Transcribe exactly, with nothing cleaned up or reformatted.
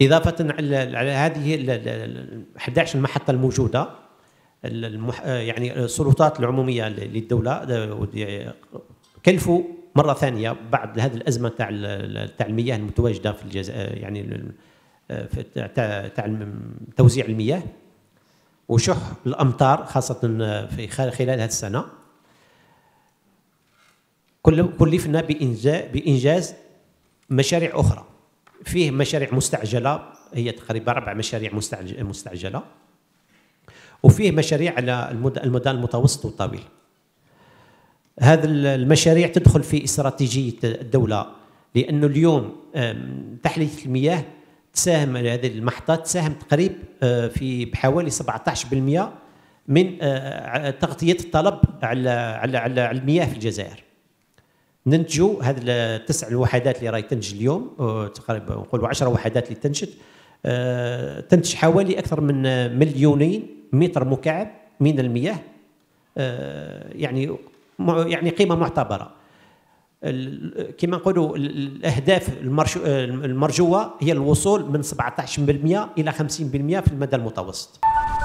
إضافة على هذه ال أحد عشر المحطة الموجودة، المح يعني السلطات العمومية للدولة كلفوا مرة ثانية بعد هذه الأزمة تاع تاع المياه المتواجدة في الجزائر، يعني تاع توزيع المياه وشح الأمطار خاصة في خلال هذه السنة، كلفنا بإنجاز مشاريع أخرى. فيه مشاريع مستعجلة، هي تقريبا أربع مشاريع مستعجلة، وفيه مشاريع على المدى المتوسط والطويل. هذه المشاريع تدخل في استراتيجية الدولة، لأنه اليوم تحلية المياه تساهم، هذه المحطات تساهم تقريبا في بحوالي سبعة عشر بالمئة من تغطية الطلب على على على المياه في الجزائر. ننتجوا هذه التسع الوحدات اللي راهي تنتج اليوم، تقريبا نقولوا عشر وحدات اللي تنتج تنتج حوالي أكثر من مليونين متر مكعب من المياه، يعني يعني قيمة معتبرة. كما نقولوا الأهداف المرجوة هي الوصول من سبعة عشر بالمئة إلى خمسين بالمئة في المدى المتوسط.